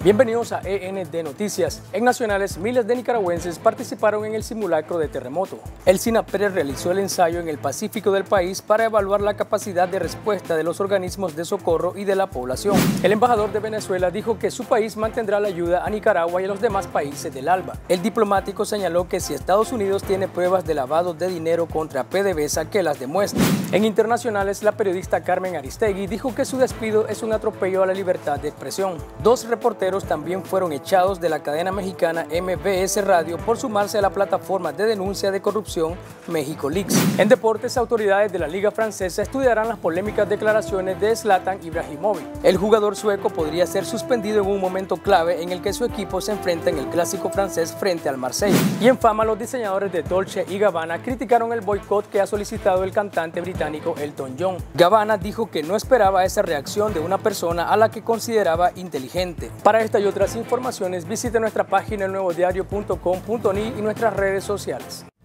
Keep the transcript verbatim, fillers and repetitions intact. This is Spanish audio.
Bienvenidos a E N D Noticias. En nacionales, miles de nicaragüenses participaron en el simulacro de terremoto. El SINAPRED realizó el ensayo en el Pacífico del país para evaluar la capacidad de respuesta de los organismos de socorro y de la población. El embajador de Venezuela dijo que su país mantendrá la ayuda a Nicaragua y a los demás países del ALBA. El diplomático señaló que si Estados Unidos tiene pruebas de lavado de dinero contra PDVSA, que las demuestre. En internacionales, la periodista Carmen Aristegui dijo que su despido es un atropello a la libertad de expresión. Dos reporteros también fueron echados de la cadena mexicana M B S Radio por sumarse a la plataforma de denuncia de corrupción México Leaks. En deportes, autoridades de la Liga Francesa estudiarán las polémicas declaraciones de Zlatan Ibrahimovic. El jugador sueco podría ser suspendido en un momento clave en el que su equipo se enfrenta en el clásico francés frente al Marsella. Y en fama, los diseñadores de Dolce y Gabbana criticaron el boicot que ha solicitado el cantante británico Elton John. Gabbana dijo que no esperaba esa reacción de una persona a la que consideraba inteligente. Para esta y otras informaciones, visite nuestra página el nuevo diario punto com punto ni y nuestras redes sociales.